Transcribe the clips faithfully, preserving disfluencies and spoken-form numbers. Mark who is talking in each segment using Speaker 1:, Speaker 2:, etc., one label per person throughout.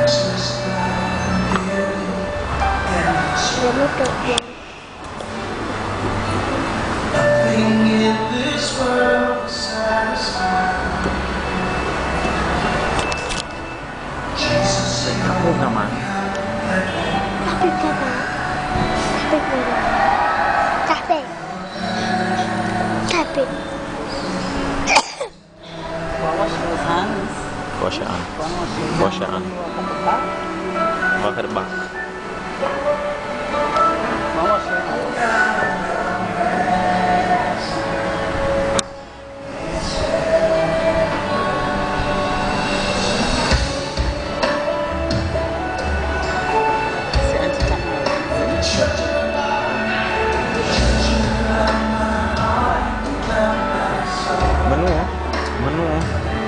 Speaker 1: look at you.
Speaker 2: Nothing in this world will satisfy. Jesus said,
Speaker 3: Aku naman.
Speaker 1: Kapit ka ba? Kapit mo ba? Kapit. Kapit.
Speaker 4: Wash your hands.
Speaker 3: Wash your hands. Wash your hands. Walk at the back.
Speaker 4: Wash your hands.
Speaker 3: Menu oh. Menu oh.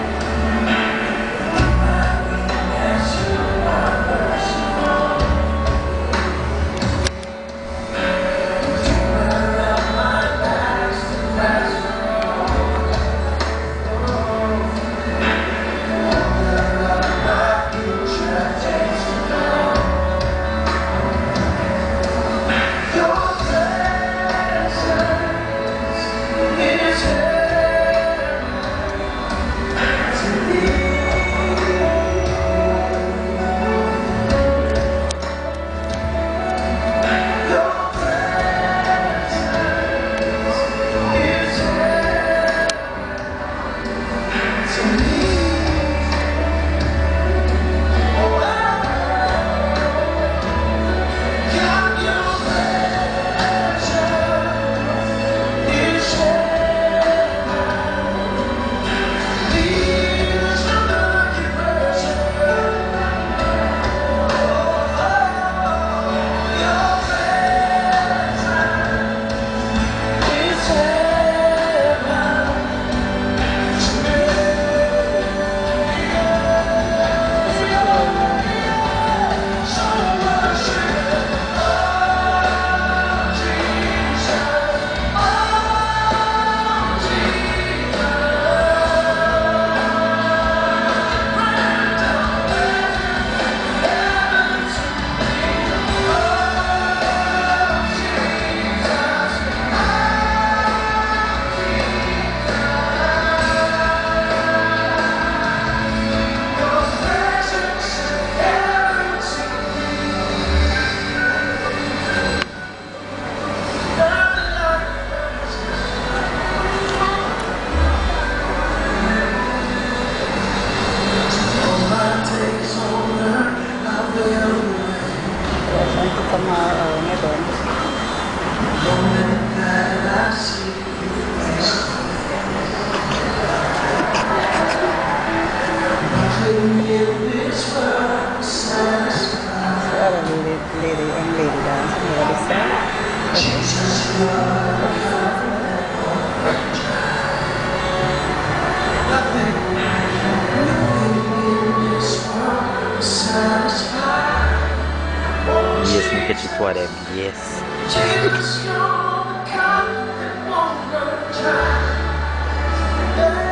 Speaker 3: Yes, make it just what yes.
Speaker 2: Jesus, you're the God that won't run dry.